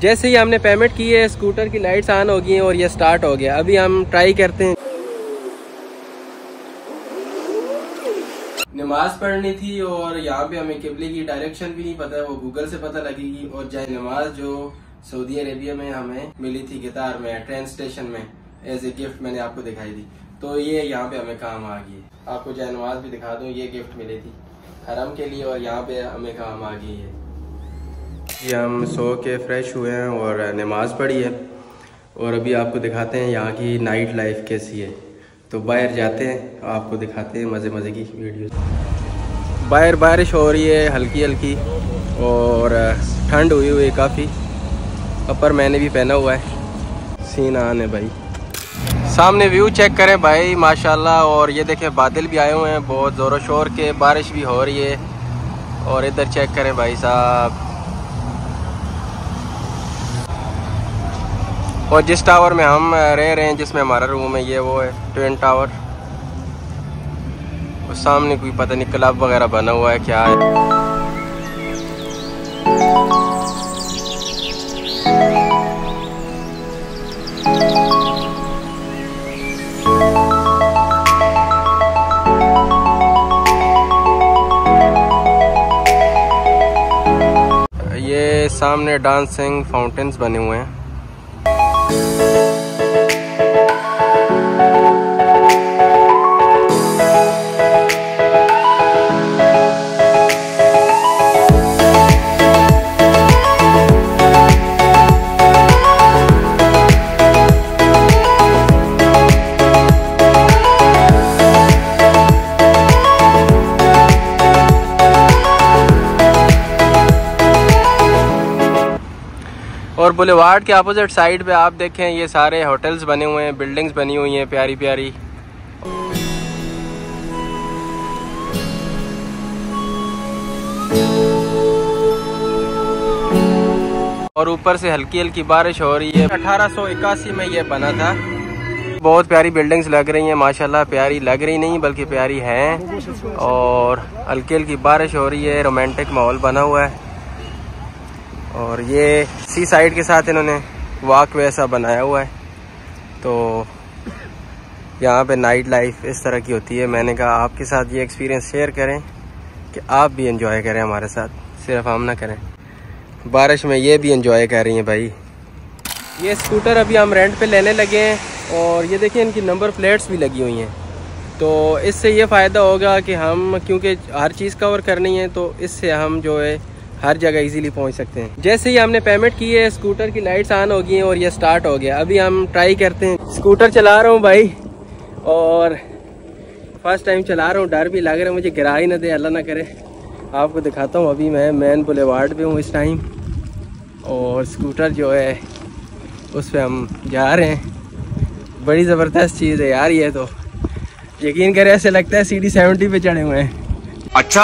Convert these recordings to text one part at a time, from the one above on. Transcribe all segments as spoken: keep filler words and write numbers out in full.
जैसे ही हमने पेमेंट की है स्कूटर की लाइट्स ऑन हो गई हैं और ये स्टार्ट हो गया। अभी हम ट्राई करते हैं। नमाज पढ़नी थी और यहाँ पे हमें किबले की डायरेक्शन भी नहीं पता है, वो गूगल से पता लगेगी। और जाए नमाज जो सऊदी अरेबिया में हमें मिली थी गिटार में ट्रेन स्टेशन में एज ए गिफ्ट मैंने आपको दिखाई दी, तो ये यहाँ पे हमें काम आ गई है। आपको जाए नमाज भी दिखा दूँ, ये गिफ्ट मिली थी हरम के लिए और यहाँ पे हमें काम आ गई है। ये हम सो के फ्रेश हुए हैं और नमाज़ पढ़ी है और अभी आपको दिखाते हैं यहाँ की नाइट लाइफ कैसी है। तो बाहर जाते हैं, आपको दिखाते हैं मज़े मज़े की वीडियो। बाहर बारिश हो रही है हल्की हल्की और ठंड हुई हुई है काफ़ी। अपर मैंने भी पहना हुआ है। सीन आन है भाई। सामने व्यू चेक करें भाई माशाल्लाह। और ये देखें बादल भी आए हुए हैं बहुत ज़ोरों शोर के, बारिश भी हो रही है। और इधर चेक करें भाई साहब। और जिस टावर में हम रह रहे हैं, जिसमें हमारा रूम है, ये वो है ट्विन टावर। और सामने कोई पता नहीं क्लब वगैरह बना हुआ है क्या है। ये सामने डांसिंग फाउंटेन्स बने हुए हैं। और बुलेवार्ड के अपोजिट साइड पे आप देखें ये सारे होटल्स बने हुए हैं, बिल्डिंग्स बनी हुई हैं प्यारी प्यारी। और ऊपर से हल्की हल्की बारिश हो रही है। अठारह सौ इक्यासी में ये बना था। बहुत प्यारी बिल्डिंग्स लग रही हैं माशाल्लाह। प्यारी लग रही नहीं बल्कि प्यारी हैं। और हल्की हल्की बारिश हो रही है, रोमांटिक माहौल बना हुआ है। और ये सी साइड के साथ इन्होंने वॉक वे ऐसा बनाया हुआ है। तो यहाँ पे नाइट लाइफ इस तरह की होती है। मैंने कहा आपके साथ ये एक्सपीरियंस शेयर करें कि आप भी एंजॉय करें हमारे साथ, सिर्फ हम ना करें। बारिश में ये भी एंजॉय कर रही हैं भाई। ये स्कूटर अभी हम रेंट पे लेने लगे हैं और ये देखिए इनकी नंबर प्लेट्स भी लगी हुई हैं। तो इससे ये फ़ायदा होगा कि हम, क्योंकि हर चीज़ कवर करनी है, तो इससे हम जो है हर जगह इजीली पहुंच सकते हैं। जैसे ही हमने पेमेंट की है स्कूटर की लाइट्स ऑन हो गई हैं और ये स्टार्ट हो गया। अभी हम ट्राई करते हैं। स्कूटर चला रहा हूँ भाई और फर्स्ट टाइम चला रहा हूँ, डर भी लग रहा है मुझे, गिरा ही ना दे अल्लाह ना करे। आपको दिखाता हूँ। अभी मैं मेन बुलेवार्ड पे हूँ इस टाइम और स्कूटर जो है उस पर हम जा रहे हैं। बड़ी ज़बरदस्त चीज़ है यार ये, तो यकीन करें ऐसे लगता है सी डी सेवेंटी पे चढ़े हुए हैं। अच्छा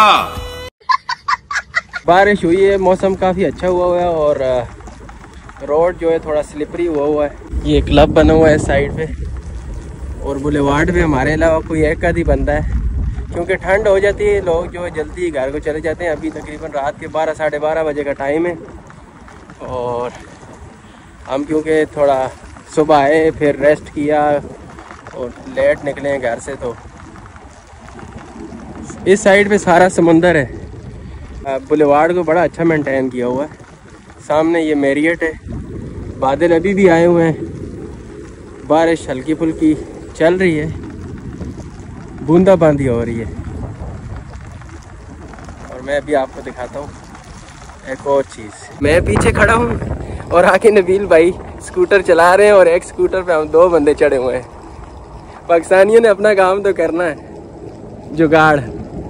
बारिश हुई है, मौसम काफ़ी अच्छा हुआ हुआ है और रोड जो है थोड़ा स्लिपरी हुआ हुआ है। ये क्लब बना हुआ है साइड पे और बुलेवार्ड पे हमारे अलावा कोई एक आधी बंदा है, क्योंकि ठंड हो जाती है, लोग जो है जल्दी घर को चले जाते हैं। अभी तकरीबन रात के बारह साढ़े बारह बजे का टाइम है और हम क्योंकि थोड़ा सुबह आए फिर रेस्ट किया और लेट निकले हैं घर से। तो इस साइड पे सारा समंदर है। बुलेवार्ड को बड़ा अच्छा मेंटेन किया हुआ है। सामने ये मैरियट है। बादल अभी भी आए हुए हैं, बारिश हल्की फुल्की चल रही है, बूंदाबांदी हो रही है। और मैं अभी आपको दिखाता हूँ एक और चीज़। मैं पीछे खड़ा हूँ और आके नबील भाई स्कूटर चला रहे हैं और एक स्कूटर पे हम दो बंदे चढ़े हुए हैं। पाकिस्तानियों ने अपना काम तो करना है, जुगाड़।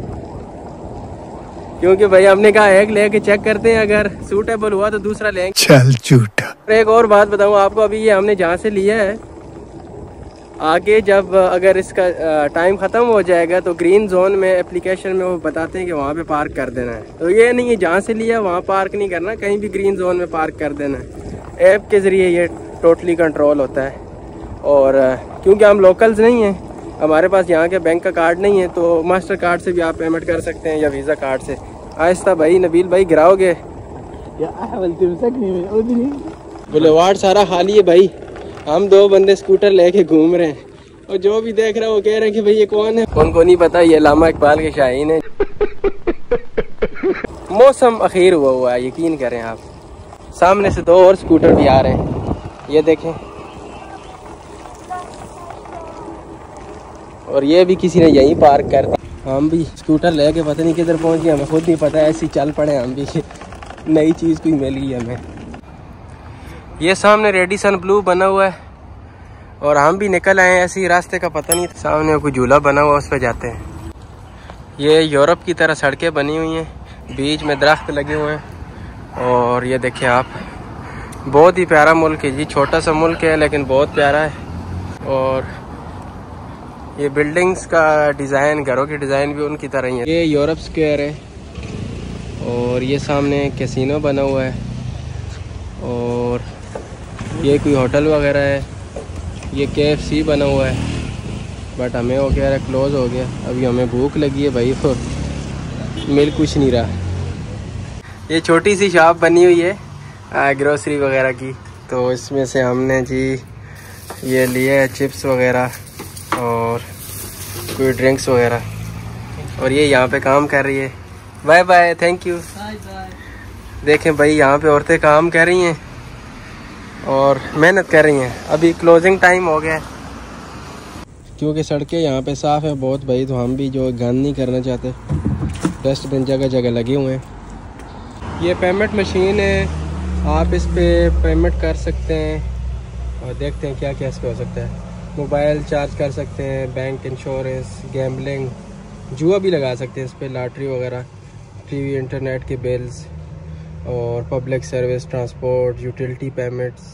क्योंकि भाई हमने कहा एक लेके चेक करते हैं, अगर सूटेबल हुआ तो दूसरा लेंगे। चल झूठा। एक और बात बताऊं आपको, अभी ये हमने जहाँ से लिया है, आगे जब अगर इसका टाइम ख़त्म हो जाएगा तो ग्रीन जोन में एप्लीकेशन में वो बताते हैं कि वहाँ पे पार्क कर देना है। तो ये नहीं है जहाँ से लिया वहाँ पार्क नहीं करना, कहीं भी ग्रीन जोन में पार्क कर देना है। ऐप के ज़रिए ये टोटली कंट्रोल होता है। और क्योंकि हम लोकल्स नहीं हैं, हमारे पास यहाँ के बैंक का कार्ड नहीं है, तो मास्टर कार्ड से भी आप पेमेंट कर सकते हैं या वीज़ा कार्ड से। आहिस्ता भाई, नबील भाई गिराओगे। बुलेवार्ड सारा खाली है भाई, हम दो बंदे स्कूटर लेके घूम रहे हैं और जो भी देख रहा है वो कह रहे हैं कि भाई ये कौन है। कौन को नहीं पता, ये अल्लामा इकबाल के शाहीन है। मौसम अखीर हुआ हुआ है, यकीन करें आप। सामने से दो और स्कूटर भी आ रहे हैं, ये देखें। और ये भी किसी ने यहीं पार्क कर दिया। हम भी स्कूटर लेके पता नहीं किधर पहुंच गए, हमें खुद नहीं पता, ऐसी चल पड़े हम भी। नई चीज़ कोई मिल गई हमें। ये सामने रेडिसन ब्लू बना हुआ है और हम भी निकल आए हैं ऐसे ही, रास्ते का पता नहीं। सामने कोई झूला बना हुआ, उस पर जाते हैं। ये यूरोप की तरह सड़कें बनी हुई हैं, बीच में दरख्त लगे हुए हैं। और ये देखें आप, बहुत ही प्यारा मुल्क है जी। छोटा सा मुल्क है लेकिन बहुत प्यारा है। और ये बिल्डिंग्स का डिज़ाइन, घरों के डिज़ाइन भी उनकी तरह ही है। ये यूरोप स्क्वायर है और ये सामने कैसीनो बना हुआ है। और ये कोई होटल वगैरह है। ये के एफ सी बना हुआ है बट हमें वो कह रहा है क्लोज़ हो गया। अभी हमें भूख लगी है भाई, तो मिल कुछ नहीं रहा। ये छोटी सी शॉप बनी हुई है ग्रोसरी वगैरह की, तो इसमें से हमने जी ये लिए है चिप्स वगैरह और कोई ड्रिंक्स वगैरह। और ये यहाँ पे काम कर रही है। Bye bye, thank you. देखें भाई, यहाँ पे औरतें काम कर रही हैं और मेहनत कर रही हैं। अभी क्लोजिंग टाइम हो गया है क्योंकि सड़कें यहाँ पे साफ़ है बहुत भाई, तो हम भी जो गंद नहीं करना चाहते। डस्टबिन जगह जगह लगे हुए हैं। ये पेमेंट मशीन है, आप इस पर पेमेंट कर सकते हैं और देखते हैं क्या क्या इस पर हो सकता है। मोबाइल चार्ज कर सकते हैं, बैंक इंश्योरेंस, गैम्बलिंग, जुआ भी लगा सकते हैं इस पर, लॉटरी वगैरह, फ्री इंटरनेट के बिल्स और public service, transport, utility payments.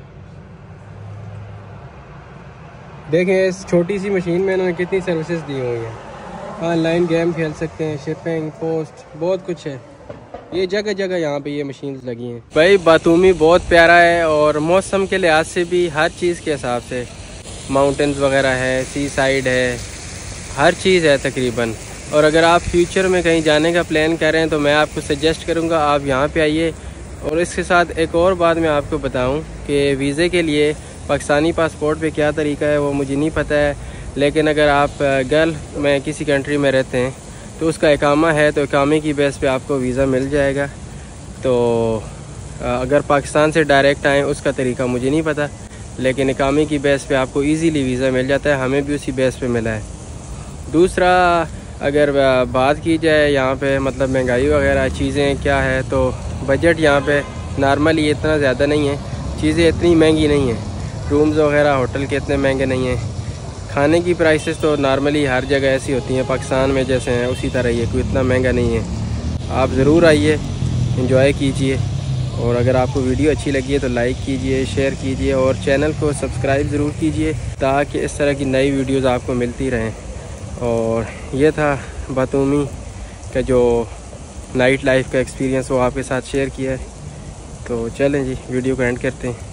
देखें इस छोटी सी मशीन में इन्होंने कितनी सर्विसेज दी हुई हैं। ऑनलाइन गेम खेल सकते हैं, शिपिंग, पोस्ट, बहुत कुछ है। ये जगह जगह यहाँ पे ये मशीन्स लगी हैं। भाई बातूमी बहुत प्यारा है और मौसम के लिहाज से भी, हर चीज़ के हिसाब से, माउंटेन्स वगैरह है, सी साइड है, हर चीज़ है तकरीबन। और अगर आप फ्यूचर में कहीं जाने का प्लान कर रहे हैं तो मैं आपको सजेस्ट करूँगा आप यहाँ पे आइए। और इसके साथ एक और बात मैं आपको बताऊँ कि वीज़े के लिए पाकिस्तानी पासपोर्ट पे क्या तरीका है वो मुझे नहीं पता है, लेकिन अगर आप गल्फ में किसी कंट्री में रहते हैं तो उसका इकामा है, तो इकामे की बेस पे आपको वीज़ा मिल जाएगा। तो अगर पाकिस्तान से डायरेक्ट आएँ उसका तरीका मुझे नहीं पता, लेकिन इकामे की बेस पे आपको इजीली वीज़ा मिल जाता है। हमें भी उसी बेस पे मिला है। दूसरा, अगर बात की जाए यहाँ पे मतलब महंगाई वगैरह चीज़ें क्या है, तो बजट यहाँ पे नॉर्मली इतना ज़्यादा नहीं है, चीज़ें इतनी महंगी नहीं हैं। रूम्स वगैरह होटल के इतने महंगे नहीं हैं। खाने की प्राइसेस तो नॉर्मली हर जगह ऐसी होती हैं, पाकिस्तान में जैसे हैं उसी तरह ही है, कोई इतना महंगा नहीं है। आप ज़रूर आइए, एंजॉय कीजिए। और अगर आपको वीडियो अच्छी लगी है तो लाइक कीजिए, शेयर कीजिए और चैनल को सब्सक्राइब ज़रूर कीजिए ताकि इस तरह की नई वीडियोज़ आपको मिलती रहें। और ये था बातूमी का जो नाइट लाइफ का एक्सपीरियंस, वो आपके साथ शेयर किया है। तो चलें जी, वीडियो को एंड करते हैं।